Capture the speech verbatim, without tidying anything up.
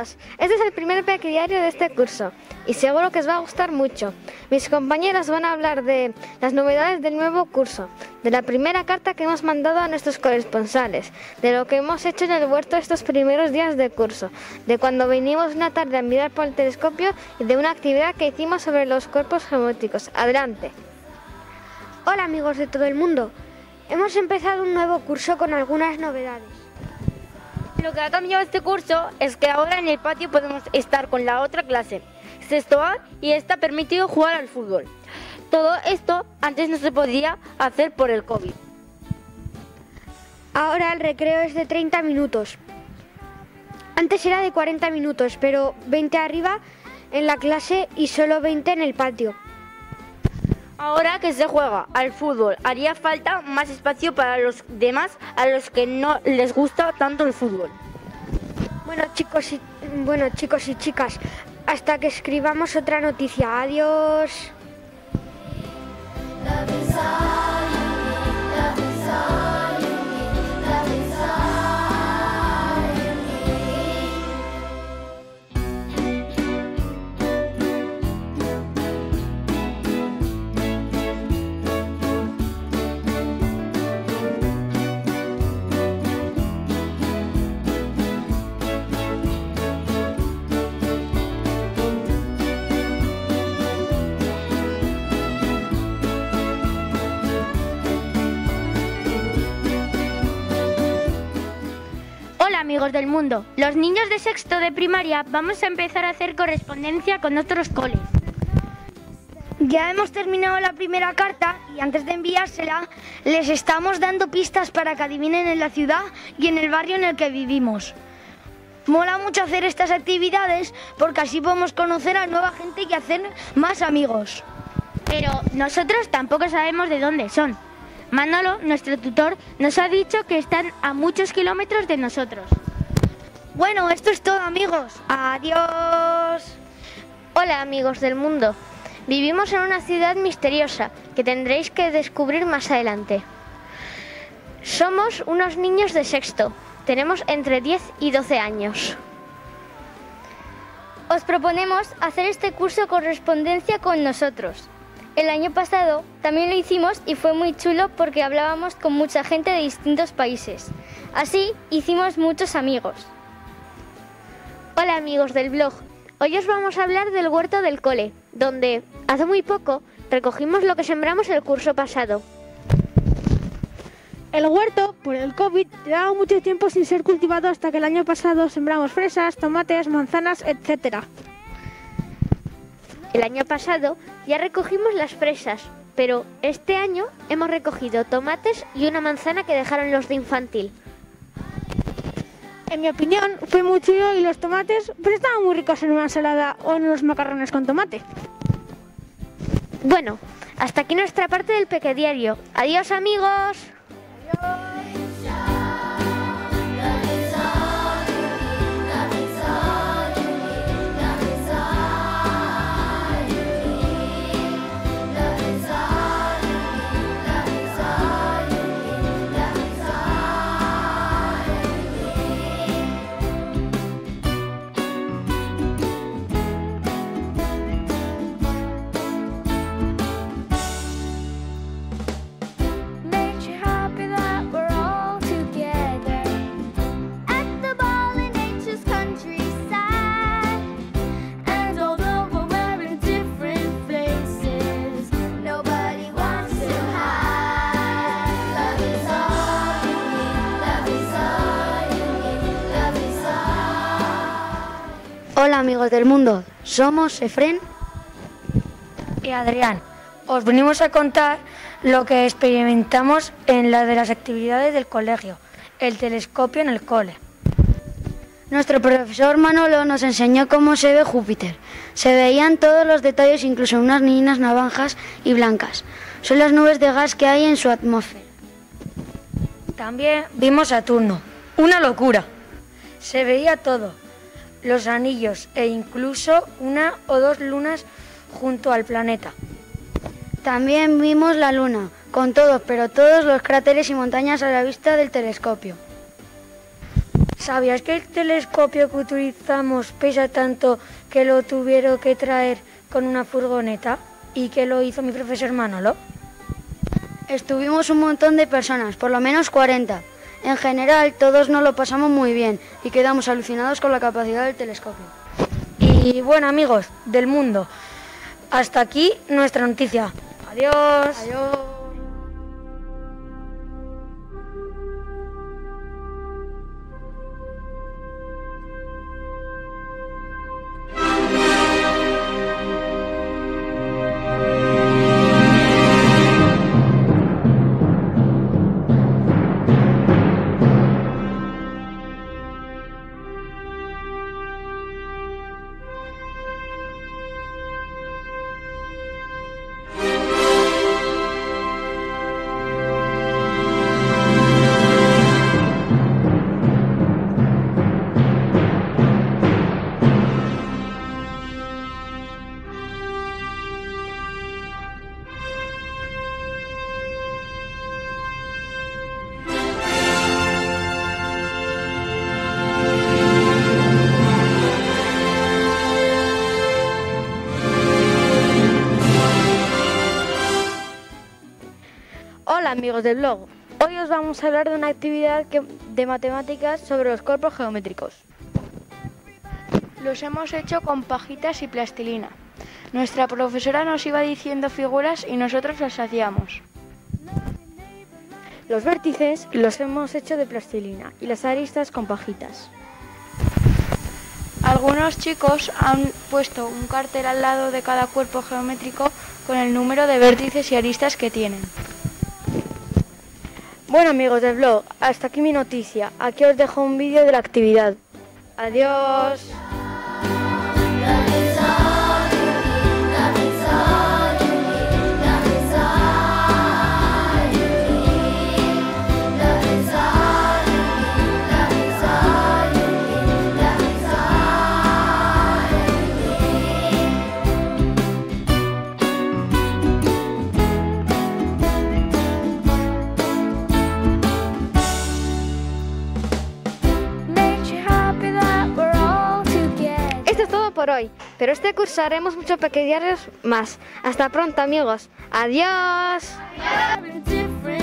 todos, este es el primer pequediario de este curso y seguro que os va a gustar mucho. Mis compañeros van a hablar de las novedades del nuevo curso, de la primera carta que hemos mandado a nuestros corresponsales, de lo que hemos hecho en el huerto estos primeros días de curso, de cuando vinimos una tarde a mirar por el telescopio y de una actividad que hicimos sobre los cuerpos geométricos. Adelante. Hola amigos de todo el mundo, hemos empezado un nuevo curso con algunas novedades. Lo que ha cambiado este curso es que ahora en el patio podemos estar con la otra clase, sexto A, y está permitido jugar al fútbol. Todo esto antes no se podía hacer por el COVID. Ahora el recreo es de treinta minutos. Antes era de cuarenta minutos, pero veinte arriba en la clase y solo veinte en el patio. Ahora que se juega al fútbol, haría falta más espacio para los demás a los que no les gusta tanto el fútbol. Bueno chicos y, bueno, chicos y chicas, hasta que escribamos otra noticia. Adiós. Hola amigos del mundo, los niños de sexto de primaria vamos a empezar a hacer correspondencia con otros coles. Ya hemos terminado la primera carta y antes de enviársela les estamos dando pistas para que adivinen en la ciudad y en el barrio en el que vivimos. Mola mucho hacer estas actividades porque así podemos conocer a nueva gente y hacer más amigos. Pero nosotros tampoco sabemos de dónde son. Manolo, nuestro tutor, nos ha dicho que están a muchos kilómetros de nosotros. Bueno, esto es todo amigos. Adiós. Hola amigos del mundo. Vivimos en una ciudad misteriosa que tendréis que descubrir más adelante. Somos unos niños de sexto. Tenemos entre diez y doce años. Os proponemos hacer este curso correspondencia con nosotros. El año pasado también lo hicimos y fue muy chulo porque hablábamos con mucha gente de distintos países. Así hicimos muchos amigos. Hola amigos del blog. Hoy os vamos a hablar del huerto del cole, donde hace muy poco recogimos lo que sembramos el curso pasado. El huerto, por el COVID, llevaba mucho tiempo sin ser cultivado hasta que el año pasado sembramos fresas, tomates, manzanas, etcétera. El año pasado ya recogimos las fresas, pero este año hemos recogido tomates y una manzana que dejaron los de infantil. En mi opinión, fue muy chulo y los tomates pues estaban muy ricos en una ensalada o en unos macarrones con tomate. Bueno, hasta aquí nuestra parte del pequediario. ¡Adiós amigos! Adiós. Hola amigos del mundo, somos Efrén y Adrián. Os venimos a contar lo que experimentamos en la de las actividades del colegio, el telescopio en el cole. Nuestro profesor Manolo nos enseñó cómo se ve Júpiter. Se veían todos los detalles, incluso unas líneas naranjas y blancas. Son las nubes de gas que hay en su atmósfera. También vimos Saturno. Una locura. Se veía todo. Los anillos e incluso una o dos lunas junto al planeta. También vimos la luna, con todos, pero todos los cráteres y montañas a la vista del telescopio. ¿Sabías que el telescopio que utilizamos pesa tanto que lo tuvieron que traer con una furgoneta y que lo hizo mi profesor Manolo? Estuvimos un montón de personas, por lo menos cuarenta. En general, todos nos lo pasamos muy bien y quedamos alucinados con la capacidad del telescopio. Y bueno, amigos del mundo, hasta aquí nuestra noticia. Adiós. Adiós. Hola amigos del blog, hoy os vamos a hablar de una actividad que, de matemáticas sobre los cuerpos geométricos. Los hemos hecho con pajitas y plastilina. Nuestra profesora nos iba diciendo figuras y nosotros las hacíamos. Los vértices los hemos hecho de plastilina y las aristas con pajitas. Algunos chicos han puesto un cartel al lado de cada cuerpo geométrico con el número de vértices y aristas que tienen. Bueno amigos del blog, hasta aquí mi noticia. Aquí os dejo un vídeo de la actividad. Adiós. Por hoy, pero este curso haremos muchos pequeños más. Hasta pronto amigos, adiós.